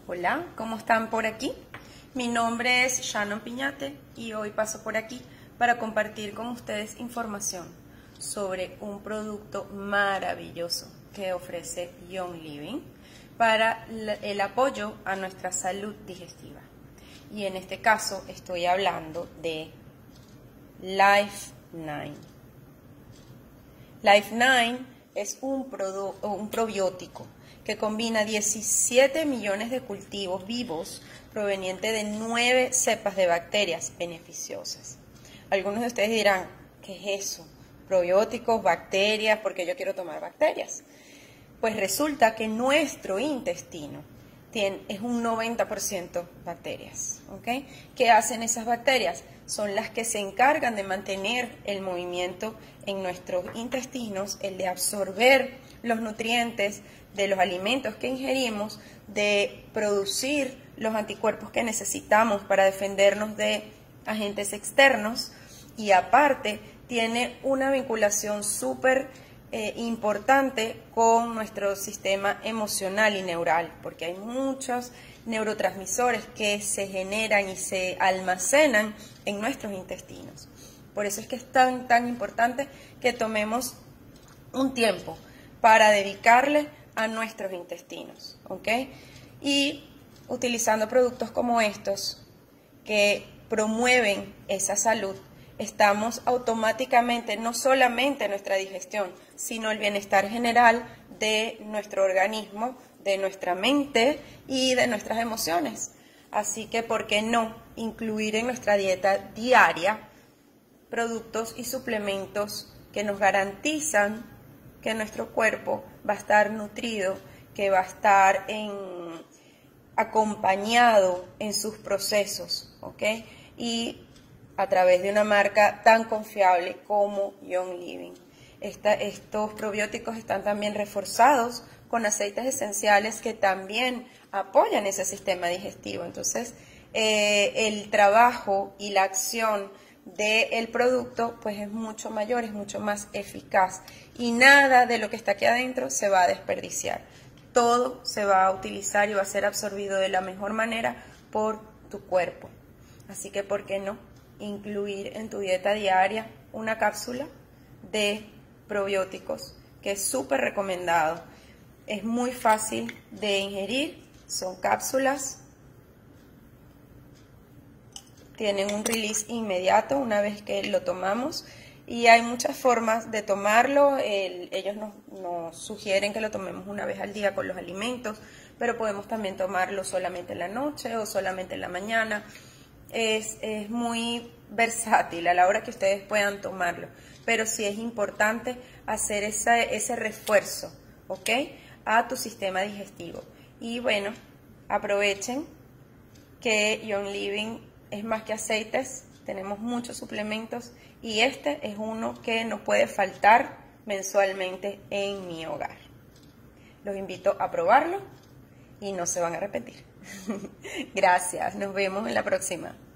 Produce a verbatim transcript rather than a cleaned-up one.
Hola, ¿cómo están por aquí? Mi nombre es Shannon Piñate y hoy paso por aquí para compartir con ustedes información sobre un producto maravilloso que ofrece Young Living para el apoyo a nuestra salud digestiva. Y en este caso estoy hablando de Life Nine. Life Nine es un, un probiótico que combina diecisiete millones de cultivos vivos provenientes de nueve cepas de bacterias beneficiosas. Algunos de ustedes dirán, ¿qué es eso? Probióticos, bacterias, ¿por qué yo quiero tomar bacterias? Pues resulta que nuestro intestino tiene, es un noventa por ciento bacterias. ¿Okay? ¿Qué hacen esas bacterias? Son las que se encargan de mantener el movimiento en nuestros intestinos, el de absorber los nutrientes de los alimentos que ingerimos, de producir los anticuerpos que necesitamos para defendernos de agentes externos, y aparte tiene una vinculación súper eh, importante con nuestro sistema emocional y neural, porque hay muchos neurotransmisores que se generan y se almacenan en nuestros intestinos. Por eso es que es tan, tan importante que tomemos un tiempo para dedicarle a nuestros intestinos, ¿ok? Y utilizando productos como estos que promueven esa salud, estamos automáticamente, no solamente nuestra digestión, sino el bienestar general de nuestro organismo, de nuestra mente y de nuestras emociones. Así que, ¿por qué no incluir en nuestra dieta diaria productos y suplementos que nos garantizan que nuestro cuerpo va a estar nutrido, que va a estar en, acompañado en sus procesos, ¿ok? Y a través de una marca tan confiable como Young Living. Esta, estos probióticos están también reforzados con aceites esenciales que también apoyan ese sistema digestivo. Entonces, eh, el trabajo y la acción del producto pues es mucho mayor, es mucho más eficaz, y nada de lo que está aquí adentro se va a desperdiciar. Todo se va a utilizar y va a ser absorbido de la mejor manera por tu cuerpo. Así que, ¿por qué no incluir en tu dieta diaria una cápsula de probióticos, que es súper recomendado? Es muy fácil de ingerir, son cápsulas, tienen un release inmediato una vez que lo tomamos, y hay muchas formas de tomarlo. El, ellos nos, nos sugieren que lo tomemos una vez al día con los alimentos, pero podemos también tomarlo solamente en la noche o solamente en la mañana. Es, es muy versátil a la hora que ustedes puedan tomarlo, pero sí es importante hacer esa, ese refuerzo, ¿ok?, a tu sistema digestivo. Y bueno, aprovechen que Young Living es más que aceites, tenemos muchos suplementos y este es uno que no puede faltar mensualmente en mi hogar. Los invito a probarlo y no se van a arrepentir. Gracias, nos vemos en la próxima.